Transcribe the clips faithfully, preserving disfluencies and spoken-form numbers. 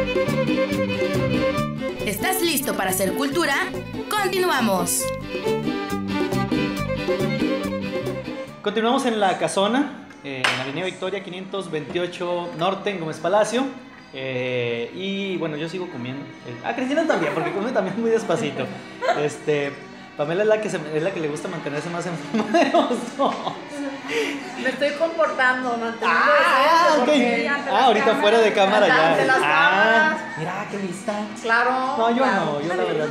¿Estás listo para hacer cultura? ¡Continuamos! Continuamos en La Casona, eh, en la Avenida Victoria quinientos veintiocho Norte, en Gómez Palacio. Eh, y bueno, yo sigo comiendo. Eh, ah, Cristina también, porque come también muy despacito. Este, Pamela es la que, se, es la que le gusta mantenerse más en forma de los dos. Me estoy comportando, manteniendo Ah, okay. ah ahorita cámaras, fuera de cámara ya. De las ah, mira, qué lista. Claro. No, yo claro. no, yo la verdad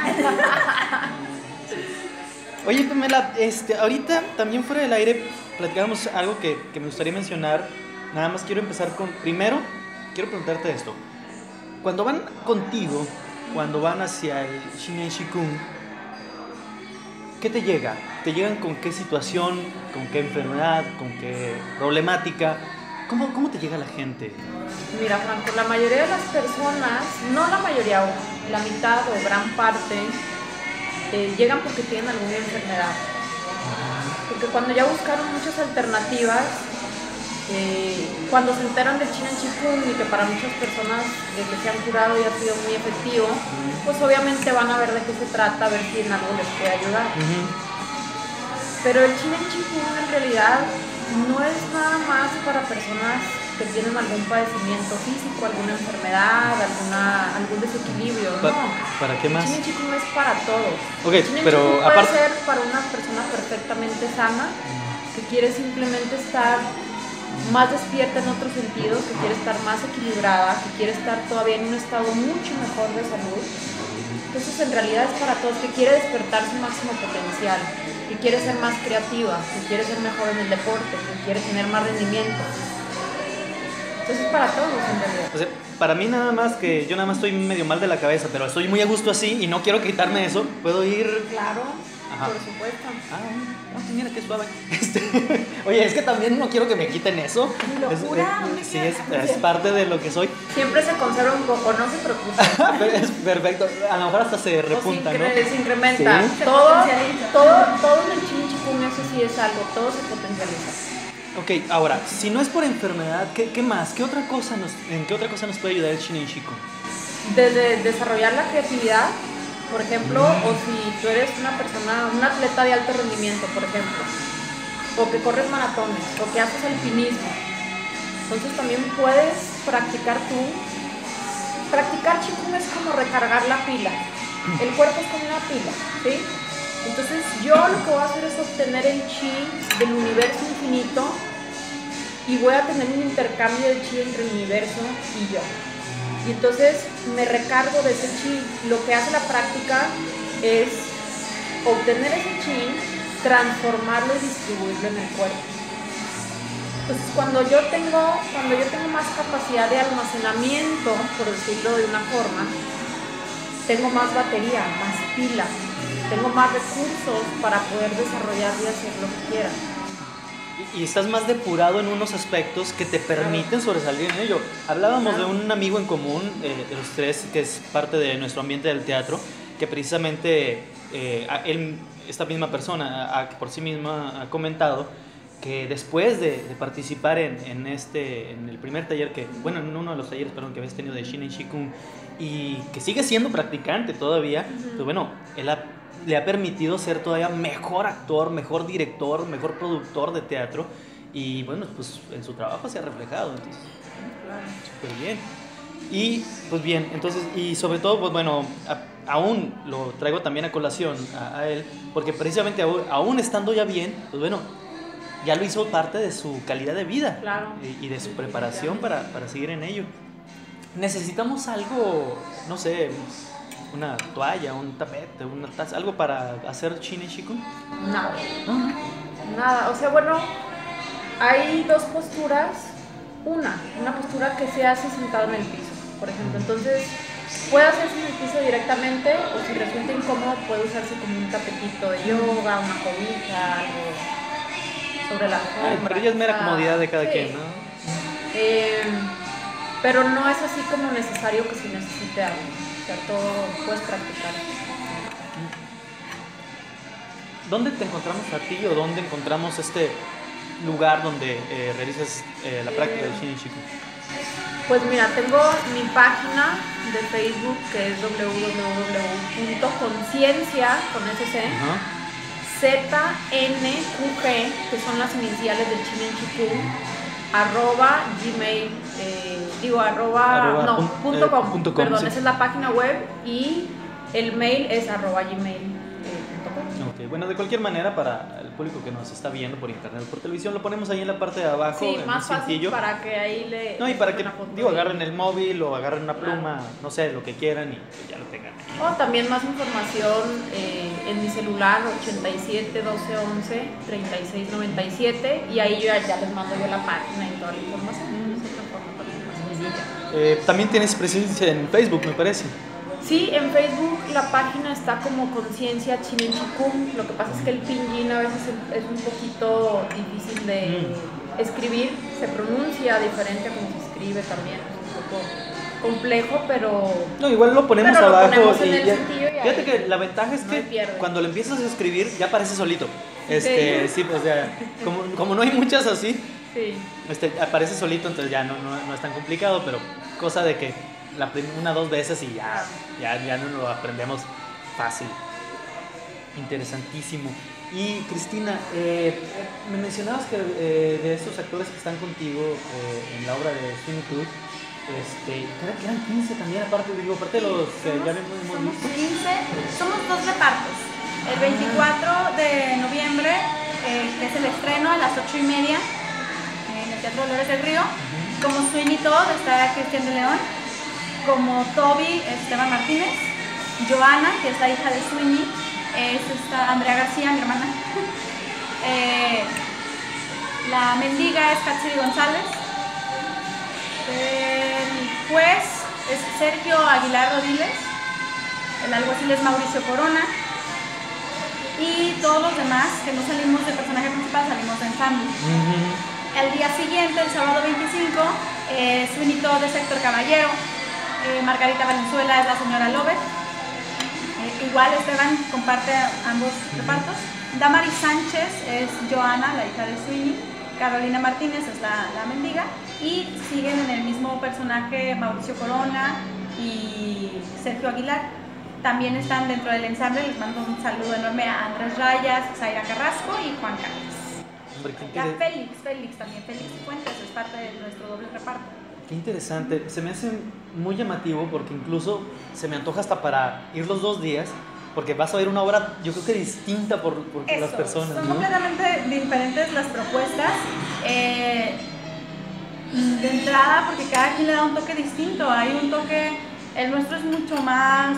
no. Oye, Pamela, este, ahorita también fuera del aire platicábamos algo que, que me gustaría mencionar. Nada más quiero empezar con, primero, quiero preguntarte esto. Cuando van contigo, cuando van hacia el Shinen Shikun, ¿qué te llega? ¿Te llegan con qué situación, con qué enfermedad, con qué problemática? ¿Cómo, cómo te llega la gente? Mira, Franco, la mayoría de las personas, no la mayoría, la mitad o gran parte, eh, llegan porque tienen alguna enfermedad. Porque cuando ya buscaron muchas alternativas, eh, cuando se enteran del Shinen Shikun y que para muchas personas de que se han curado y ha sido muy efectivo, uh-huh. pues obviamente van a ver de qué se trata, a ver si en algo les puede ayudar. Uh-huh. Pero el Shinen Shikun en realidad no es nada más para personas que tienen algún padecimiento físico, alguna enfermedad, alguna, algún desequilibrio, Pa- no. ¿Para qué más? El Shinen Shikun es para todos. Okay, el Shinen pero Shikun puede aparte... ser para una persona perfectamente sana, que quiere simplemente estar más despierta en otros sentidos, que quiere estar más equilibrada, que quiere estar todavía en un estado mucho mejor de salud. Entonces en realidad es para todos, que quiere despertar su máximo potencial, que quiere ser más creativa, que quiere ser mejor en el deporte, que quiere tener más rendimiento. Entonces es para todos en realidad. O sea, para mí nada más que yo nada más estoy medio mal de la cabeza, pero estoy muy a gusto así y no quiero quitarme eso, puedo ir... Claro, Ajá. por supuesto. Ah, no, mira qué suave. Este, oye, es que también no quiero que me quiten eso. Locura, es, es, sí, es, es parte de lo que soy. Siempre se conserva un poco, no se preocupe. Es perfecto, a lo mejor hasta se repunta, se ¿no? Se incrementa. Sí. Todo, todo, todo en el Shinen Shikun, eso sí es algo, todo se potencializa. Ok, ahora, si no es por enfermedad, ¿qué, qué más? ¿Qué otra cosa nos, ¿En qué otra cosa nos puede ayudar el Shinen Shikun? Desde desarrollar la creatividad, por ejemplo, mm. o si tú eres una persona, un atleta de alto rendimiento, por ejemplo, o que corres maratones, o que haces alpinismo, entonces también puedes practicar tú. Practicar Shikun es como recargar la pila, el cuerpo es como una pila, ¿sí? Entonces yo lo que voy a hacer es obtener el chi del universo infinito y voy a tener un intercambio de chi entre el universo y yo. Y entonces me recargo de ese chi. Lo que hace la práctica es obtener ese chi, transformarlo y distribuirlo en el cuerpo. Entonces cuando yo tengo, cuando yo tengo más capacidad de almacenamiento, por decirlo de una forma, tengo más batería, más pila. Tengo más recursos para poder desarrollar y hacer lo que quiera. Y, y estás más depurado en unos aspectos que te permiten sobresalir en ello. Hablábamos claro. de un amigo en común, eh, de los tres, que es parte de nuestro ambiente del teatro, que precisamente eh, él, esta misma persona a, por sí misma ha comentado que después de, de participar en, en, este, en el primer taller, que, bueno, en uno de los talleres perdón, que habías tenido de Shinen Shikun, y que sigue siendo practicante todavía, uh-huh. pues bueno, él ha le ha permitido ser todavía mejor actor, mejor director, mejor productor de teatro y bueno, pues en su trabajo se ha reflejado, entonces, claro. Súper bien. Y pues bien, entonces, y sobre todo, pues bueno, a, aún lo traigo también a colación a, a él, porque precisamente aún, aún estando ya bien, pues bueno, ya lo hizo parte de su calidad de vida, claro. y, y de su preparación para, para seguir en ello. Necesitamos algo, no sé, una toalla, un tapete, una taza, algo para hacer Shinen Shikun. Nada. Uh-huh. Nada, o sea, bueno, hay dos posturas. Una, una postura que se hace sentado en el piso, por ejemplo. Entonces, puede hacerse en el piso directamente o si resulta incómodo puede usarse como un tapetito de yoga, una cobija, algo sobre la alfombra. Pero ya es mera comodidad de cada sí. quien, ¿no? Eh, pero no es así como necesario que se necesite algo. O sea, todo puedes practicar. ¿Dónde te encontramos a ti o dónde encontramos este lugar donde eh, realizas eh, la práctica eh, del Shinen Shikun? Pues mira, tengo mi página de Facebook que es w w w punto conciencia con ese C, Z N Q G, que son las iniciales del Chinen Chikung, arroba gmail, eh, digo arroba, Arroba no, pun- punto eh, com, punto com, perdón, sí. esa es la página web y el mail es arroba gmail. Ok, bueno, de cualquier manera, para el público que nos está viendo por internet o por televisión, lo ponemos ahí en la parte de abajo, Sí, en más un fácil cintillo. para que ahí le... No, y para que, una foto digo, ahí. agarren el móvil o agarren una pluma, no sé, lo que quieran y pues ya lo tengan ahí. O también más información eh, en mi celular ochenta y siete, doce, once, treinta y seis, noventa y siete y ahí yo ya, ya les mando yo la página y toda la información. Es otra forma también más sencilla. Eh, también tienes presencia en Facebook, me parece. Sí, en Facebook la página está como Conciencia Chinen Chikung. Lo que pasa es que el pinyin a veces es un poquito difícil de mm. escribir, se pronuncia diferente a como se escribe también, es un poco complejo, pero... No, igual lo ponemos pero lo abajo. ponemos en y el ya- sentido y fíjate ahí que la ventaja es no que pierde. cuando lo empiezas a escribir ya aparece solito. Este, ¿Sí? sí, o sea, como, como no hay muchas así, Sí. este, aparece solito, entonces ya no, no, no es tan complicado, pero cosa de que la prim- una dos veces y ya, ya, ya no lo aprendemos fácil. Interesantísimo. Y Cristina, eh, me mencionabas que eh, de estos actores que están contigo eh, en la obra de Sweeney Todd, este, creo que eran quince también, aparte, digo, aparte de los que ya hemos hemos Somos visto. quince, somos dos repartos. El veinticuatro de noviembre, eh, que es el estreno a las ocho y media en el Teatro Dolores del Río. Como Sweeney Todd está Cristian de León, como Toby Esteban Martínez, Joana, que es la hija de Sweeney, es esta Andrea García, mi hermana. eh, la mendiga es Katsiri González. El juez es Sergio Aguilar Rodiles. El alguacil es Mauricio Corona. Y todos los demás que no salimos de personaje principal, salimos de ensamble. El día siguiente, el sábado veinticinco, eh, Sweeney Todd es Héctor Caballero. Eh, Margarita Valenzuela es la señora Lobet. Eh, igual Esteban comparte ambos repartos. Damaris Sánchez es Joana, la hija de Sweeney. Carolina Martínez es la, la mendiga. Y siguen en el mismo personaje Mauricio Corona y Sergio Aguilar. También están dentro del ensamble. Les mando un saludo enorme a Andrés Rayas, Zaira Carrasco y Juan Carlos. Hombre, qué, Y a inter- Félix, Félix también. Félix Fuentes es parte de nuestro doble reparto. qué interesante. Se me hace muy llamativo porque incluso se me antoja hasta para ir los dos días, porque vas a ver una obra, yo creo que distinta por, por Eso, las personas, son ¿no? completamente diferentes las propuestas. Eh, de entrada, porque cada quien le da un toque distinto. Hay un toque, el nuestro es mucho más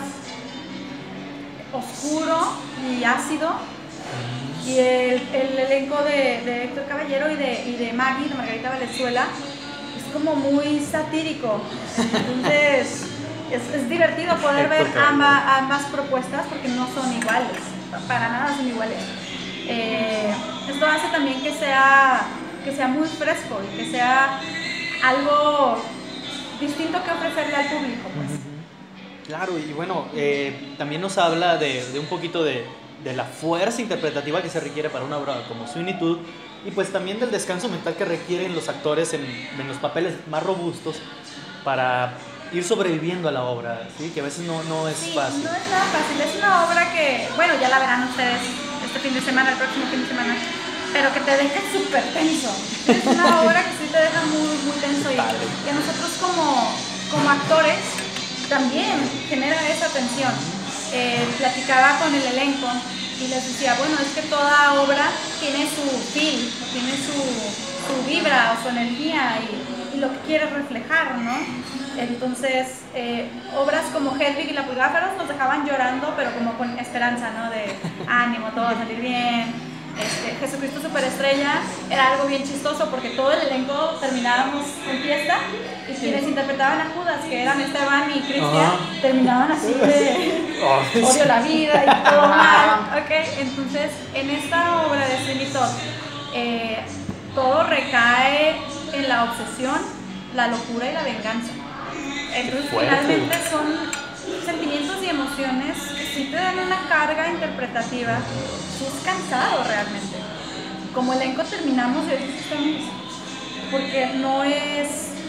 oscuro y ácido. Y el, el elenco de, de Héctor Caballero y de, y de Maggie, de Margarita Valenzuela, es como muy satírico. Entonces, es, es divertido poder ver Héctor Caballero. ambas, ambas propuestas porque no son iguales, para nada son iguales. Eh, esto hace también que sea, que sea muy fresco y que sea algo distinto que ofrecerle al público. Pues. Claro, y bueno, eh, también nos habla de, de un poquito de, de la fuerza interpretativa que se requiere para una obra como Sweeney Todd y pues también del descanso mental que requieren los actores en, en los papeles más robustos para ir sobreviviendo a la obra, ¿sí? Que a veces no, no es Sí, fácil. no es nada fácil, es una obra que, bueno, ya la verán ustedes este fin de semana, el próximo fin de semana, pero que te deja súper tenso. Es una obra que sí te deja muy, muy tenso y Padre. que a nosotros como, como actores también genera esa tensión. Eh, platicaba con el elenco y les decía, bueno, es que toda obra tiene su feel, tiene su, su vibra o su energía y, y lo que quiere reflejar, ¿no? Entonces, eh, obras como Hedwig y la Pulgáferos nos dejaban llorando, pero como con esperanza, ¿no? De ánimo, todo va a salir bien. Este, Jesucristo Superestrella era algo bien chistoso porque todo el elenco terminábamos en fiesta y quienes interpretaban a Judas, que eran Esteban y Cristian, Ajá. terminaban así de Ay, odio la vida y todo mal. Okay. Entonces, en esta obra de Sweeney Todd, eh, todo recae en la obsesión, la locura y la venganza. Entonces, fuerte. finalmente son sentimientos y emociones que sí te dan una carga interpretativa. Sí es cansado realmente. Como elenco terminamos y ahorita estamos, porque no es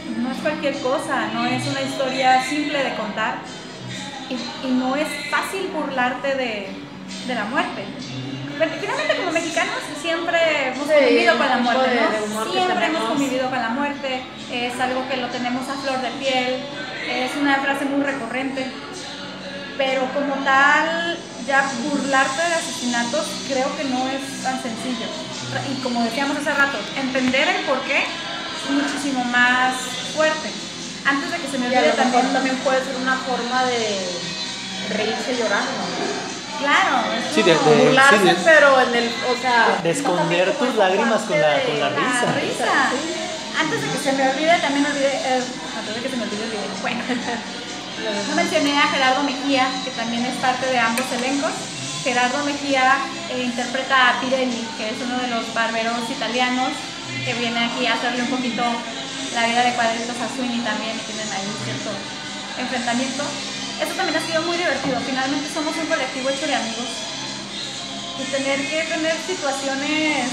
no es cualquier cosa, no es una historia simple de contar y, y no es fácil burlarte de, de la muerte. Pero finalmente como mexicanos siempre hemos Sí, convivido con la un tipo muerte, de- ¿no? de humor que Siempre hemos tenemos. convivido con la muerte, es algo que lo tenemos a flor de piel, es una frase muy recurrente, pero como tal, ya burlarte de asesinatos creo que no es tan sencillo. Y como decíamos hace rato, entender el porqué es muchísimo más fuerte. Antes de que se me Y a olvide lo mejor también, también puede ser una forma de reírse llorando. claro, es Sí, de- como de- Burlarse, sí, de- pero en el, o sea... de esconder tus lágrimas con la, con la la risa. risa. Antes de que se me olvide, también olvidé, eh, antes de que se me olvide, olvidé. Bueno, no mencioné a Gerardo Mejía, que también es parte de ambos elencos. Gerardo Mejía eh, interpreta a Pirelli, que es uno de los barberos italianos, que viene aquí a hacerle un poquito la vida de cuadritos a Sweeney también, y tienen ahí un cierto enfrentamiento. Eso también ha sido muy divertido. Finalmente somos un colectivo hecho de amigos. Y tener que tener situaciones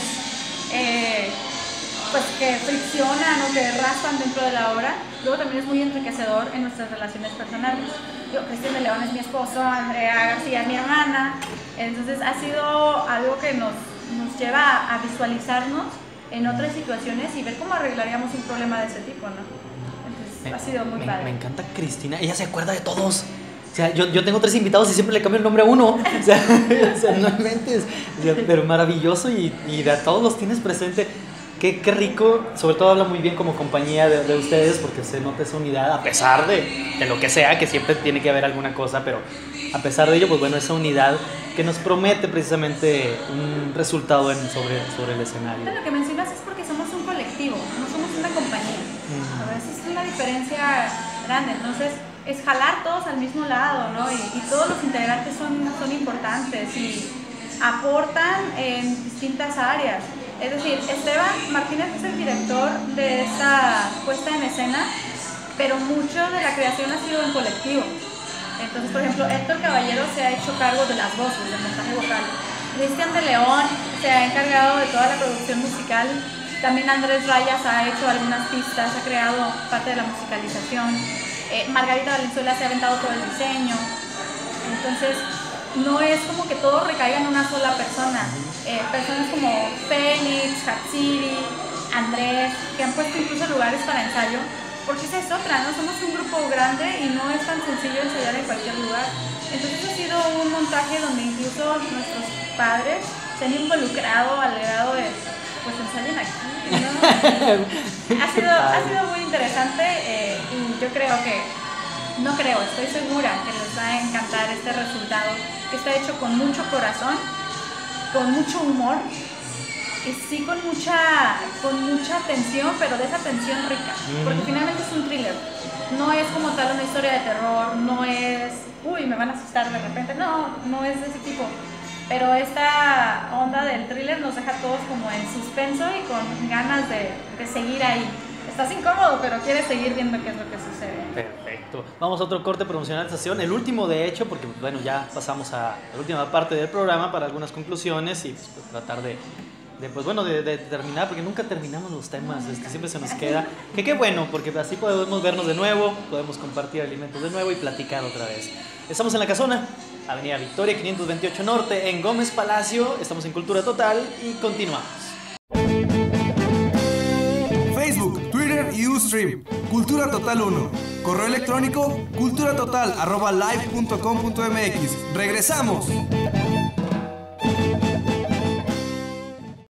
eh, pues que friccionan o que raspan dentro de la obra, luego también es muy enriquecedor en nuestras relaciones personales. Yo, Cristian de León es mi esposo, Andrea García es mi hermana, entonces ha sido algo que nos, nos lleva a visualizarnos en otras situaciones y ver cómo arreglaríamos un problema de ese tipo, ¿no? Entonces Me- ha sido muy me, padre. me encanta Cristina, ella se acuerda de todos. O sea, yo, yo tengo tres invitados y siempre le cambio el nombre a uno. O sea, o sea no inventes. O sea, pero maravilloso y, y de a todos los tienes presente. Qué, qué rico, sobre todo habla muy bien como compañía de, de ustedes porque se nota esa unidad a pesar de, de lo que sea, que siempre tiene que haber alguna cosa, pero a pesar de ello, pues bueno, esa unidad que nos promete precisamente un resultado en, sobre, sobre el escenario. Lo que mencionas es porque somos un colectivo, no somos una compañía. A veces es una diferencia grande, entonces es jalar todos al mismo lado, ¿no? Y, y todos los integrantes son, son importantes y aportan en distintas áreas. Es decir, Esteban Martínez es el director de esta puesta en escena, pero mucho de la creación ha sido en colectivo. Entonces, por ejemplo, Héctor Caballero se ha hecho cargo de las voces, del montaje vocal. Cristian de León se ha encargado de toda la producción musical. También Andrés Rayas ha hecho algunas pistas, ha creado parte de la musicalización. Eh, Margarita Valenzuela se ha aventado todo el diseño. Entonces, no es como que todo recaiga en una sola persona. Eh, personas como Félix, Hatsiri, Andrés, que han puesto incluso lugares para ensayo, porque esa es otra, ¿no? Somos un grupo grande y no es tan sencillo ensayar en cualquier lugar. Entonces ha sido un montaje donde incluso nuestros padres se han involucrado al grado de, pues ensayen aquí, ¿no? ha, sido, ha sido muy interesante eh, y yo creo que, no creo, estoy segura que les va a encantar este resultado, que está hecho con mucho corazón, con mucho humor y sí con mucha, con mucha tensión, pero de esa tensión rica, porque finalmente es un thriller, no es como tal una historia de terror, no es, uy, me van a asustar de repente, no, no es de ese tipo, pero esta onda del thriller nos deja todos como en suspenso y con ganas de, de seguir ahí. Estás incómodo, pero quieres seguir viendo qué es lo que sucede. Perfecto. Vamos a otro corte promocional de estación, el último de hecho, porque bueno, ya pasamos a la última parte del programa para algunas conclusiones y pues, pues, tratar de, de, pues, bueno, de, de terminar, porque nunca terminamos los temas, este, siempre se nos queda. Que qué bueno, porque así podemos vernos de nuevo, podemos compartir alimentos de nuevo y platicar otra vez. Estamos en La Casona, Avenida Victoria quinientos veintiocho Norte, en Gómez Palacio, estamos en Cultura Total y continuamos. Facebook, Twitter y Ustream. Cultura Total uno. Correo electrónico culturatotal arroba live punto com punto mx. ¡Regresamos!